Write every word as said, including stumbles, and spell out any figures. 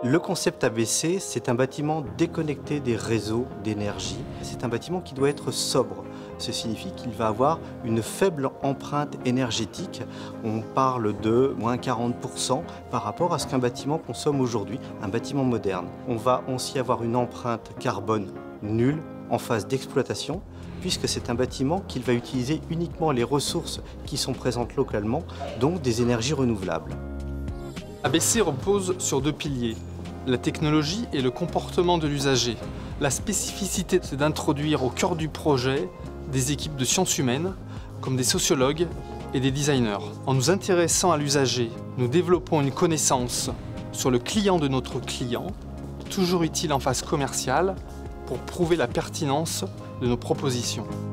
Le concept A B C, c'est un bâtiment déconnecté des réseaux d'énergie. C'est un bâtiment qui doit être sobre. Ce signifie qu'il va avoir une faible empreinte énergétique. On parle de moins quarante pour cent par rapport à ce qu'un bâtiment consomme aujourd'hui, un bâtiment moderne. On va aussi avoir une empreinte carbone nulle en phase d'exploitation, puisque c'est un bâtiment qui va utiliser uniquement les ressources qui sont présentes localement, donc des énergies renouvelables. A B C repose sur deux piliers, la technologie et le comportement de l'usager. La spécificité, c'est d'introduire au cœur du projet des équipes de sciences humaines, comme des sociologues et des designers. En nous intéressant à l'usager, nous développons une connaissance sur le client de notre client, toujours utile en phase commerciale, pour prouver la pertinence de nos propositions.